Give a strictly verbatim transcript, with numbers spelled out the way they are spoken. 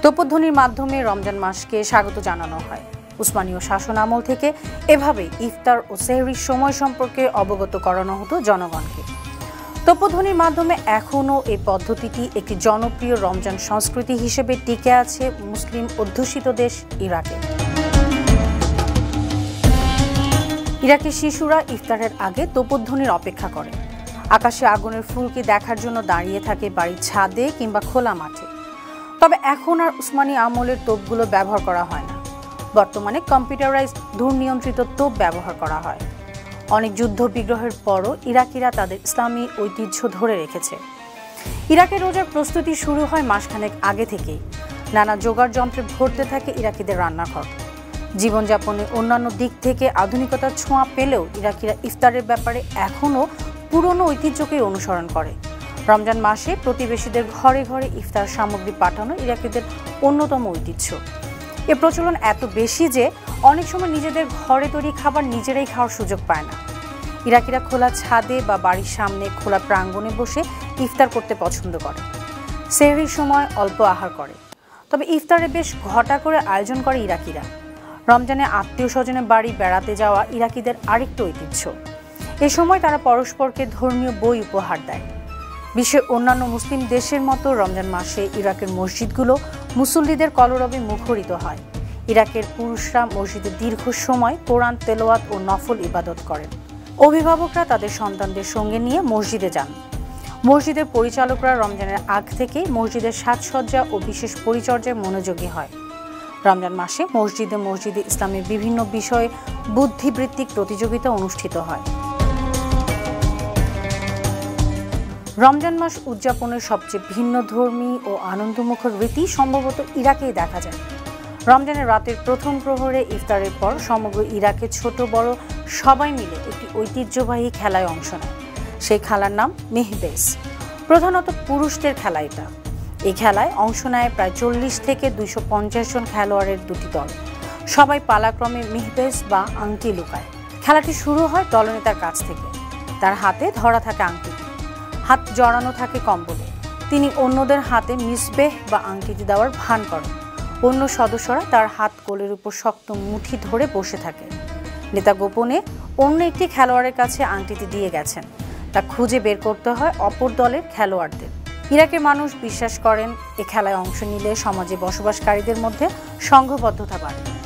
তোপধ্বনির মাধ্যমে রমজান মাসকে স্বাগত জানানো হয়। উসমানীয় শাসন আমল থেকে এভাবে ইফতার ও সেহরির সময় সম্পর্কে অবগত করানো হতো জনগণকে। তোপধ্বনির মাধ্যমে এখনও এই পদ্ধতিটি একটি জনপ্রিয় রমজান সংস্কৃতি হিসেবে টিকে আছে মুসলিম অধ্যুষিত দেশ ইরাকে। ইরাকের শিশুরা ইফতারের আগে তোপধ্বনির অপেক্ষা করে। আকাশে আগুনের ফুলকি দেখার জন্য দাঁড়িয়ে থাকে বাড়ির ছাদে কিংবা খোলা মাঠে। তবে এখন আর উসমানী আমলের তোপগুলো ব্যবহার করা হয় না। বর্তমানে কম্পিউটারাইজড দূর নিয়ন্ত্রিত তোপ ব্যবহার করা হয়। অনেক যুদ্ধ বিগ্রহের পরও ইরাকিরা তাদের ইসলামী ঐতিহ্য ধরে রেখেছে। ইরাকের রোজার প্রস্তুতি শুরু হয় মাসখানেক আগে থেকেই। নানা জোগাড় যন্ত্রে ভরতে থাকে ইরাকিদের রান্নাঘর। জীবনযাপনের অন্যান্য দিক থেকে আধুনিকতার ছোঁয়া পেলেও ইরাকিরা ইফতারের ব্যাপারে এখনও পুরনো ঐতিহ্যকেই অনুসরণ করে। রমজান মাসে প্রতিবেশীদের ঘরে ঘরে ইফতার সামগ্রী পাঠানো ইরাকিদের অন্যতম ঐতিহ্য। এ প্রচলন এত বেশি যে অনেক সময় নিজেদের ঘরে তৈরি খাবার নিজেরাই খাওয়ার সুযোগ পায় না। ইরাকিরা খোলা ছাদে বা বাড়ির সামনে খোলা প্রাঙ্গণে বসে ইফতার করতে পছন্দ করে। সেহরির সময় অল্প আহার করে। তবে ইফতারে বেশ ঘটা করে আয়োজন করে ইরাকিরা। রমজানে আত্মীয় স্বজনের বাড়ি বেড়াতে যাওয়া ইরাকিদের আরেকটি ঐতিহ্য। এ সময় তারা পরস্পরকে ধর্মীয় বই উপহার দেয়। বিশ্বের অন্যান্য মুসলিম দেশের মতো রমজান মাসে ইরাকের মসজিদগুলো মুসল্লিদের কলরবে মুখরিত হয়। ইরাকের পুরুষরা মসজিদে দীর্ঘ সময় কোরআন তেলাওয়াত ও নফল ইবাদত করেন। অভিভাবকরা তাদের সন্তানদের সঙ্গে নিয়ে মসজিদে যান। মসজিদের পরিচালকরা রমজানের আগ থেকে মসজিদের সাজসজ্জা ও বিশেষ পরিচর্যায় মনোযোগী হয়। রমজান মাসে মসজিদে মসজিদে ইসলামের বিভিন্ন বিষয়ে বুদ্ধিবৃত্তিক প্রতিযোগিতা অনুষ্ঠিত হয়। রমজান মাস উদযাপনের সবচেয়ে ভিন্নধর্মী ও আনন্দমুখর রীতি সম্ভবত ইরাকেই দেখা যায়। রমজানের রাতের প্রথম প্রহরে ইফতারের পর সমগ্র ইরাকে ছোট বড় সবাই মিলে একটি ঐতিহ্যবাহী খেলায় অংশ নেয়। সেই খেলার নাম মেহবেস। প্রধানত পুরুষদের খেলা এটা। এই খেলায় অংশ নেয় প্রায় চল্লিশ থেকে দুইশো পঞ্চাশ জন খেলোয়াড়ের দুটি দল। সবাই পালাক্রমে মেহবেস বা আংটি লুকায়। খেলাটি শুরু হয় দলনেতার কাছ থেকে। তার হাতে ধরা থাকে আংটিটি, হাত জড়ানো থাকে কম্বলে। তিনি অন্যদের হাতে মিসবেহ বা আংটিটি দেওয়ার ভান করেন। অন্য সদস্যরা তার হাত কোলের উপর শক্ত মুঠি ধরে বসে থাকে। নেতা গোপনে অন্য একটি খেলোয়াড়ের কাছে আংটিটি দিয়ে গেছেন। তা খুঁজে বের করতে হয় অপর দলের খেলোয়াড়দের। ইরাকের মানুষ বিশ্বাস করেন এ খেলায় অংশ নিলে সমাজে বসবাসকারীদের মধ্যে সংঘবদ্ধতা বাড়ে।